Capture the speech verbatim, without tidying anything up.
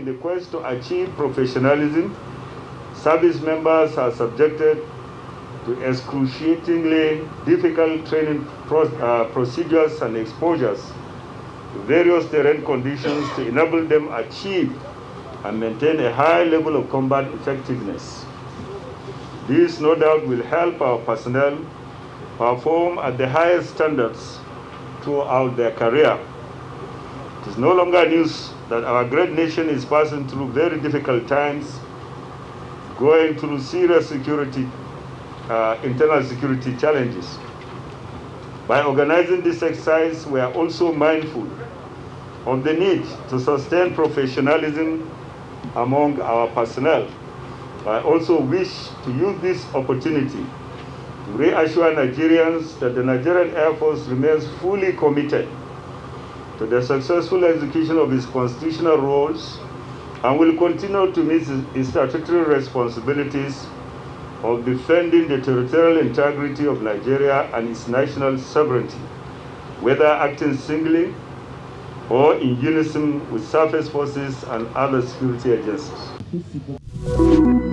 in the quest to achieve professionalism, service members are subjected to excruciatingly difficult training pro uh, procedures and exposures to various terrain conditions to enable them achieve and maintain a high level of combat effectiveness. This, no doubt, will help our personnel perform at the highest standards throughout their career. It is no longer news that our great nation is passing through very difficult times, going through serious security, uh, internal security challenges. By organizing this exercise, we are also mindful of the need to sustain professionalism among our personnel. I also wish to use this opportunity to reassure Nigerians that the Nigerian Air Force remains fully committed to the successful execution of its constitutional roles and will continue to meet its statutory responsibilities of defending the territorial integrity of Nigeria and its national sovereignty, whether acting singly or in unison with surface forces and other security agencies.